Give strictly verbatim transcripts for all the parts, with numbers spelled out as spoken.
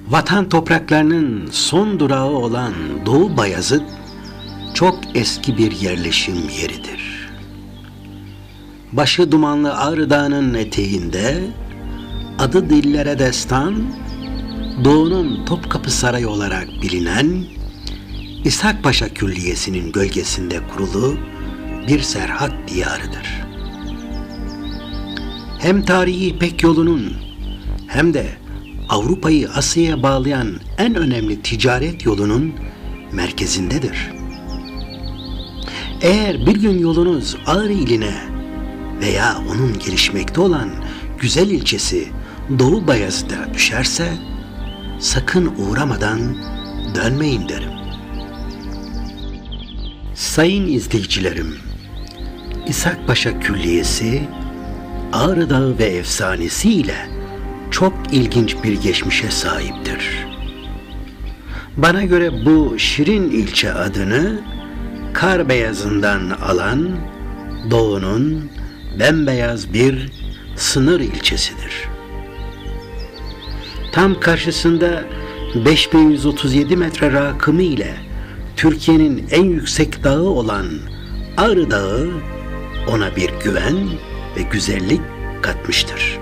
Vatan topraklarının son durağı olan Doğu Bayazıt çok eski bir yerleşim yeridir. Başı dumanlı Ağrı Dağı'nın eteğinde, adı dillere destan, Doğu'nun Topkapı Sarayı olarak bilinen İshak Paşa Külliyesi'nin gölgesinde kurulu bir serhat diyarıdır. Hem tarihi İpek yolunun hem de Avrupa'yı Asya'ya bağlayan en önemli ticaret yolunun merkezindedir. Eğer bir gün yolunuz Ağrı iline veya onun gelişmekte olan güzel ilçesi Doğu Bayazıt'a düşerse sakın uğramadan dönmeyin derim. Sayın izleyicilerim, İshak Paşa Külliyesi, Ağrı Dağı ve efsanesiyle çok ilginç bir geçmişe sahiptir. Bana göre bu şirin ilçe adını kar beyazından alan Doğu'nun bembeyaz bir sınır ilçesidir. Tam karşısında beş bin yüz otuz yedi metre rakımı ile Türkiye'nin en yüksek dağı olan Ağrı Dağı ona bir güven ve güzellik katmıştır.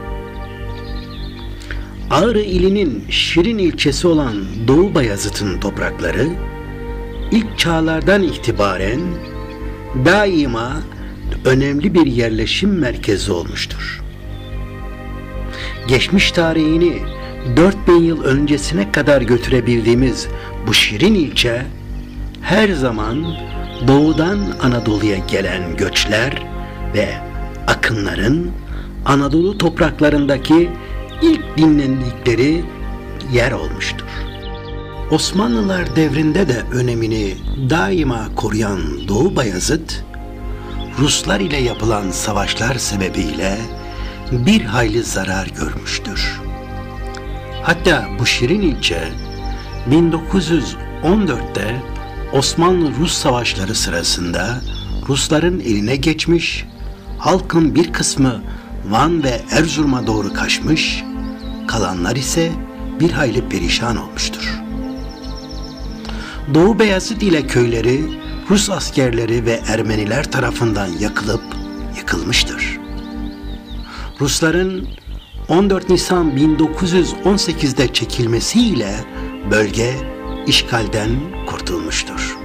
Ağrı ilinin şirin ilçesi olan Doğu Bayazıt'ın toprakları ilk çağlardan itibaren daima önemli bir yerleşim merkezi olmuştur. Geçmiş tarihini dört bin yıl öncesine kadar götürebildiğimiz bu şirin ilçe her zaman doğudan Anadolu'ya gelen göçler ve akınların Anadolu topraklarındaki ilk dinlendikleri yer olmuştur. Osmanlılar devrinde de önemini daima koruyan Doğu Bayazıt, Ruslar ile yapılan savaşlar sebebiyle bir hayli zarar görmüştür. Hatta bu şirin ilçe bin dokuz yüz on dörtte Osmanlı-Rus savaşları sırasında Rusların eline geçmiş, halkın bir kısmı Van ve Erzurum'a doğru kaçmış, kalanlar ise bir hayli perişan olmuştur. Doğu Beyazıt ile köyleri Rus askerleri ve Ermeniler tarafından yakılıp yıkılmıştır. Rusların on dört Nisan bin dokuz yüz on sekizde çekilmesiyle bölge işgalden kurtulmuştur.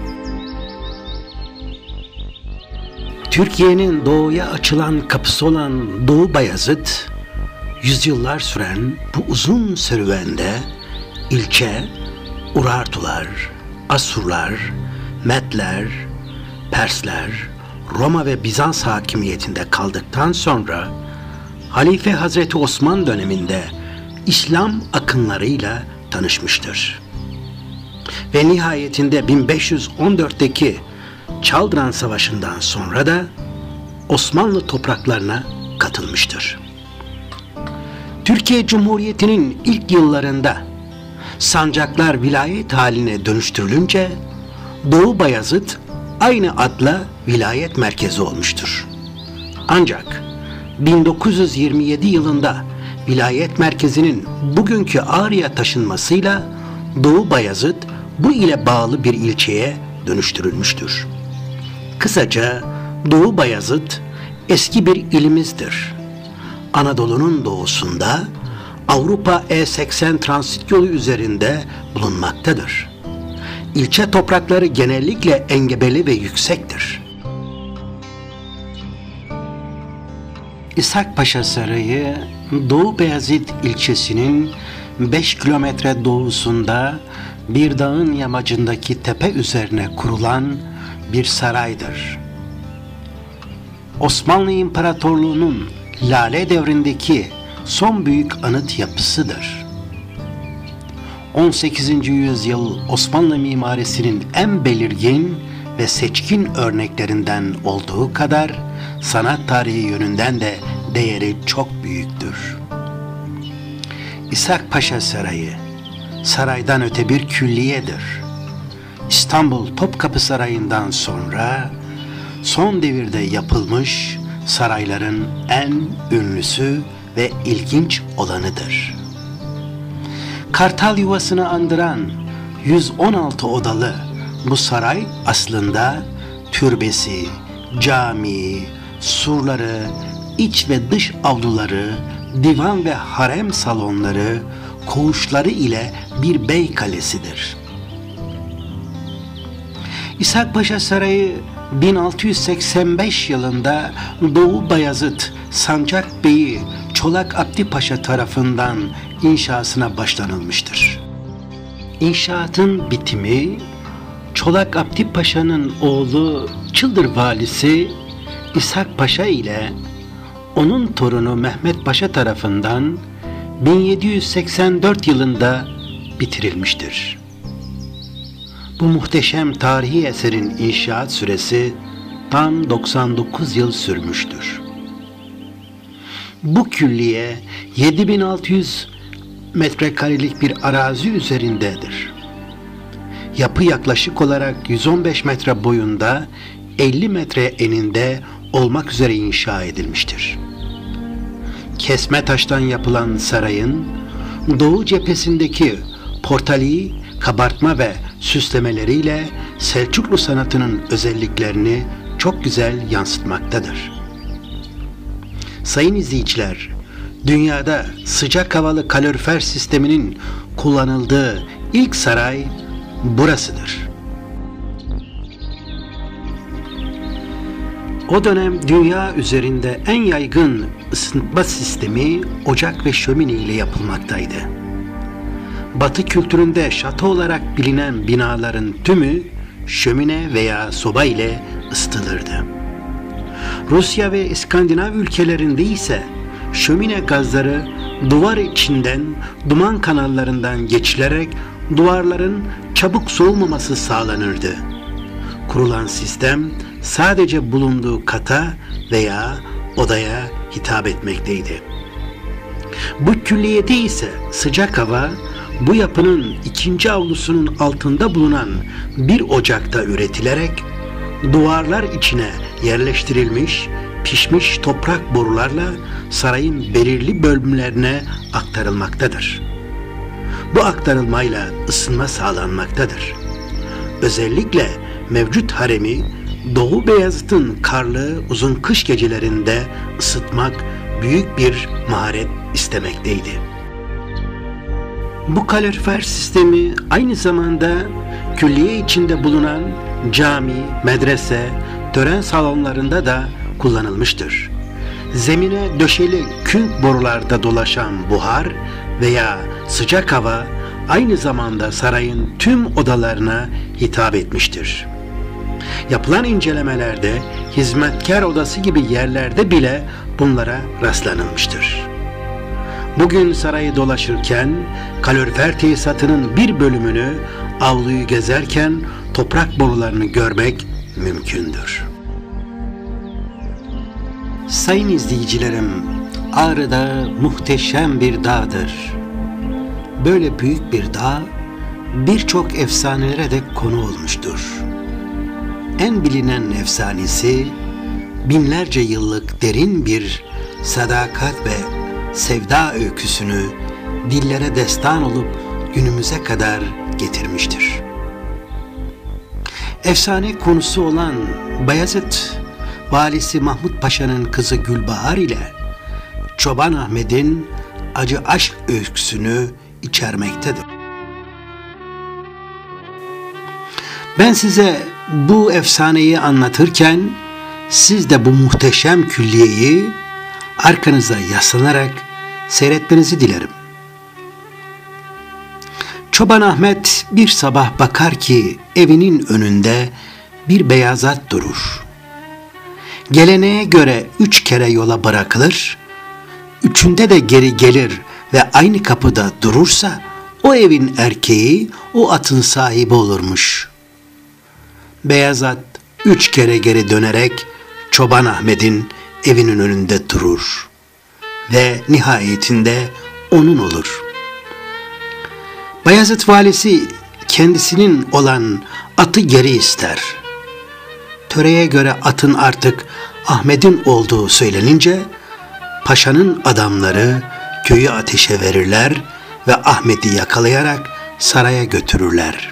Türkiye'nin doğuya açılan kapısı olan Doğu Bayazıt, yüzyıllar süren bu uzun serüvende ilçe Urartular, Asurlar, Medler, Persler, Roma ve Bizans hakimiyetinde kaldıktan sonra Halife Hazreti Osman döneminde İslam akınlarıyla tanışmıştır. Ve nihayetinde bin beş yüz on dörtteki Çaldıran Savaşı'ndan sonra da Osmanlı topraklarına katılmıştır. Türkiye Cumhuriyeti'nin ilk yıllarında sancaklar vilayet haline dönüştürülünce Doğu Bayazıt aynı adla vilayet merkezi olmuştur. Ancak bin dokuz yüz yirmi yedi yılında vilayet merkezinin bugünkü Ağrı'ya taşınmasıyla Doğu Bayazıt bu ile bağlı bir ilçeye dönüştürülmüştür. Kısaca Doğu Bayazıt eski bir ilimizdir. Anadolu'nun doğusunda Avrupa E seksen transit yolu üzerinde bulunmaktadır. İlçe toprakları genellikle engebeli ve yüksektir. İshak Paşa Sarayı, Doğu Beyazıt ilçesinin beş kilometre doğusunda bir dağın yamacındaki tepe üzerine kurulan bir saraydır. Osmanlı İmparatorluğu'nun Lale devrindeki son büyük anıt yapısıdır. on sekizinci yüzyıl Osmanlı mimarisinin en belirgin ve seçkin örneklerinden olduğu kadar sanat tarihi yönünden de değeri çok büyüktür. İshak Paşa Sarayı, saraydan öte bir külliyedir. İstanbul Topkapı Sarayı'ndan sonra son devirde yapılmış sarayların en ünlüsü ve ilginç olanıdır. Kartal yuvasını andıran yüz on altı odalı bu saray aslında türbesi, cami, surları, iç ve dış avluları, divan ve harem salonları, koğuşları ile bir bey kalesidir. İshak Paşa Sarayı bin altı yüz seksen beş yılında Doğu Bayezid Sancak Bey'i Çolak Abdi Paşa tarafından inşasına başlanılmıştır. İnşaatın bitimi Çolak Abdi Paşa'nın oğlu Çıldır valisi İshak Paşa ile onun torunu Mehmet Paşa tarafından bin yedi yüz seksen dört yılında bitirilmiştir. Bu muhteşem tarihi eserin inşaat süresi tam doksan dokuz yıl sürmüştür. Bu külliye yedi bin altı yüz metrekarelik bir arazi üzerindedir. Yapı yaklaşık olarak yüz on beş metre boyunda, elli metre eninde olmak üzere inşa edilmiştir. Kesme taştan yapılan sarayın doğu cephesindeki portali, kabartma ve süslemeleriyle Selçuklu sanatının özelliklerini çok güzel yansıtmaktadır. Sayın izleyiciler, dünyada sıcak havalı kalorifer sisteminin kullanıldığı ilk saray burasıdır. O dönem dünya üzerinde en yaygın ısıtma sistemi ocak ve şömine ile yapılmaktaydı. Batı kültüründe şato olarak bilinen binaların tümü şömine veya soba ile ısıtılırdı. Rusya ve İskandinav ülkelerinde ise şömine gazları duvar içinden duman kanallarından geçilerek duvarların çabuk soğumaması sağlanırdı. Kurulan sistem sadece bulunduğu kata veya odaya hitap etmekteydi. Bu külliyede ise sıcak hava bu yapının ikinci avlusunun altında bulunan bir ocakta üretilerek duvarlar içine yerleştirilmiş pişmiş toprak borularla sarayın belirli bölümlerine aktarılmaktadır. Bu aktarılmayla ısınma sağlanmaktadır. Özellikle mevcut haremi Doğu Beyazıt'ın karlı uzun kış gecelerinde ısıtmak büyük bir maharet istemekteydi. Bu kalorifer sistemi aynı zamanda külliye içinde bulunan cami, medrese, tören salonlarında da kullanılmıştır. Zemine döşeli künk borularda dolaşan buhar veya sıcak hava aynı zamanda sarayın tüm odalarına hitap etmiştir. Yapılan incelemelerde hizmetkar odası gibi yerlerde bile bunlara rastlanılmıştır. Bugün sarayı dolaşırken kalorifer tesisatının bir bölümünü, avluyu gezerken toprak borularını görmek mümkündür. Sayın izleyicilerim, Ağrı Dağı muhteşem bir dağdır. Böyle büyük bir dağ birçok efsanelere de konu olmuştur. En bilinen efsanesi binlerce yıllık derin bir sadakat ve sevda öyküsünü dillere destan olup günümüze kadar getirmiştir. Efsane konusu olan Bayezid valisi Mahmud Paşa'nın kızı Gülbahar ile Çoban Ahmet'in acı aşk öyküsünü içermektedir. Ben size bu efsaneyi anlatırken siz de bu muhteşem külliyeyi arkanıza yaslanarak seyretmenizi dilerim. Çoban Ahmet bir sabah bakar ki evinin önünde bir beyaz at durur. Geleneğe göre üç kere yola bırakılır, üçünde de geri gelir ve aynı kapıda durursa o evin erkeği o atın sahibi olurmuş. Beyaz at üç kere geri dönerek Çoban Ahmet'in evinin önünde durur ve nihayetinde onun olur. Bayezid valisi kendisinin olan atı geri ister. Töreye göre atın artık Ahmet'in olduğu söylenince paşanın adamları köyü ateşe verirler ve Ahmet'i yakalayarak saraya götürürler.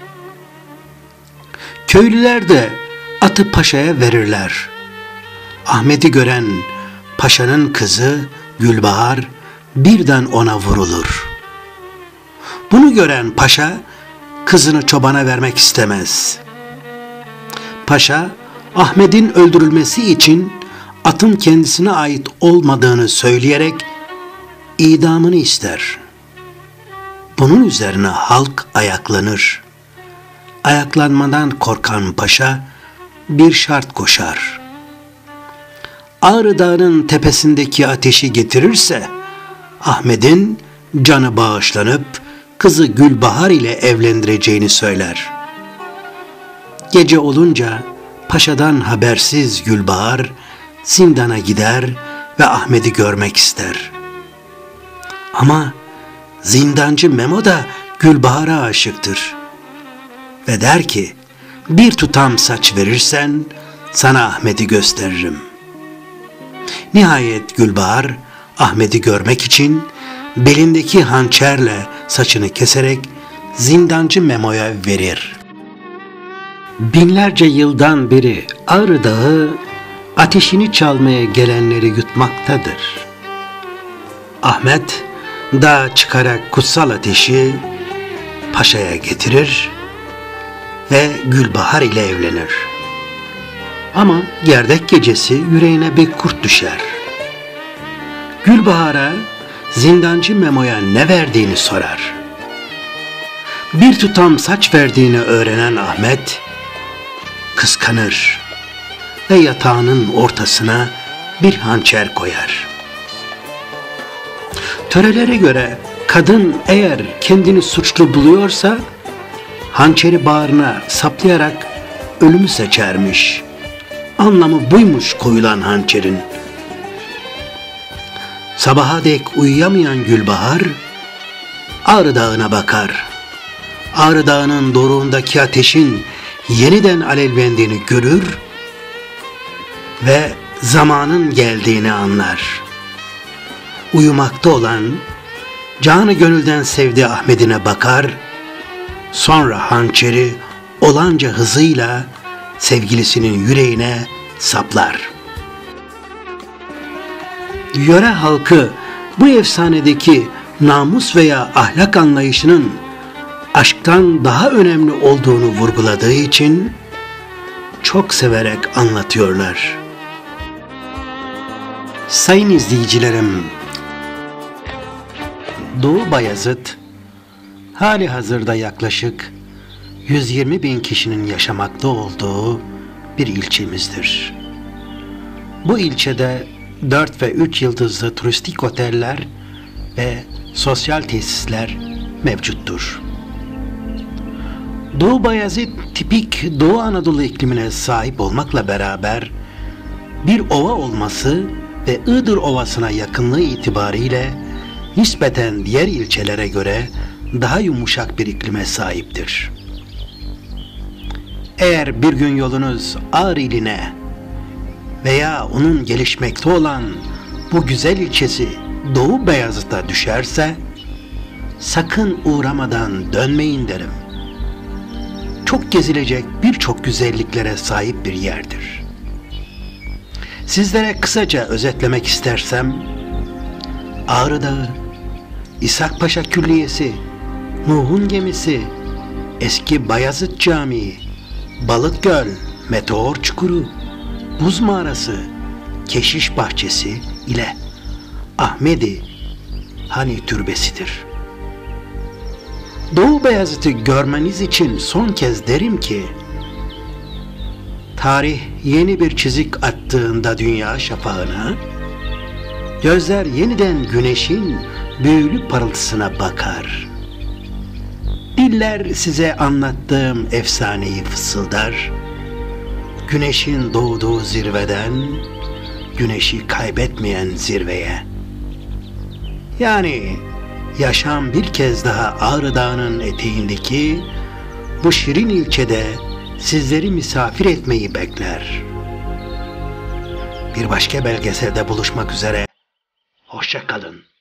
Köylüler de atı paşaya verirler. Ahmet'i gören paşanın kızı Gülbahar birden ona vurulur. Bunu gören paşa kızını çobana vermek istemez. Paşa Ahmet'in öldürülmesi için atın kendisine ait olmadığını söyleyerek idamını ister. Bunun üzerine halk ayaklanır. Ayaklanmadan korkan paşa bir şart koşar. Ağrı Dağı'nın tepesindeki ateşi getirirse Ahmet'in canı bağışlanıp kızı Gülbahar ile evlendireceğini söyler. Gece olunca paşadan habersiz Gülbahar zindana gider ve Ahmet'i görmek ister. Ama zindancı Memo da Gülbahar'a aşıktır ve der ki, bir tutam saç verirsen sana Ahmet'i gösteririm. Nihayet Gülbahar Ahmet'i görmek için belindeki hançerle saçını keserek zindancı Memo'ya verir. Binlerce yıldan beri Ağrı Dağı ateşini çalmaya gelenleri yutmaktadır. Ahmet dağa çıkarak kutsal ateşi paşaya getirir ve Gülbahar ile evlenir. Ama gerdek gecesi yüreğine bir kurt düşer. Gülbahar'a zindancı Memo'ya ne verdiğini sorar. Bir tutam saç verdiğini öğrenen Ahmet kıskanır ve yatağının ortasına bir hançer koyar. Törelere göre kadın eğer kendini suçlu buluyorsa hançeri bağrına saplayarak ölümü seçermiş. Anlamı buymuş koyulan hançerin. Sabaha dek uyuyamayan Gülbahar Ağrı Dağı'na bakar. Ağrı Dağı'nın doruğundaki ateşin yeniden alevlendiğini görür ve zamanın geldiğini anlar. Uyumakta olan, canı gönülden sevdiği Ahmet'ine bakar, sonra hançeri olanca hızıyla sevgilisinin yüreğine saplar. Yöre halkı bu efsanedeki namus veya ahlak anlayışının aşktan daha önemli olduğunu vurguladığı için çok severek anlatıyorlar. Sayın izleyicilerim, Doğu Bayazıt hali hazırda yaklaşık yüz yirmi bin kişinin yaşamakta olduğu bir ilçemizdir. Bu ilçede dört ve üç yıldızlı turistik oteller ve sosyal tesisler mevcuttur. Doğu Bayazıt tipik Doğu Anadolu iklimine sahip olmakla beraber bir ova olması ve Iğdır Ovası'na yakınlığı itibariyle nispeten diğer ilçelere göre daha yumuşak bir iklime sahiptir. Eğer bir gün yolunuz Ağrı iline veya onun gelişmekte olan bu güzel ilçesi Doğu Bayazıt'a düşerse sakın uğramadan dönmeyin derim. Çok gezilecek birçok güzelliklere sahip bir yerdir. Sizlere kısaca özetlemek istersem, Ağrı Dağı, İshak Paşa Külliyesi, Nuh'un Gemisi, Eski Bayazıt Camii, Balıkgöl, Meteor Çukuru, Buz Mağarası, Keşiş Bahçesi ile Ahmedi Hani Türbesidir. Doğu Bayazıt'ı görmeniz için son kez derim ki, tarih yeni bir çizik attığında dünya şafağına, gözler yeniden güneşin büyülü parıltısına bakar. Diller size anlattığım efsaneyi fısıldar, güneşin doğduğu zirveden, güneşi kaybetmeyen zirveye. Yani yaşam bir kez daha Ağrı Dağı'nın eteğindeki bu şirin ilçede sizleri misafir etmeyi bekler. Bir başka belgeselde buluşmak üzere. Hoşça kalın.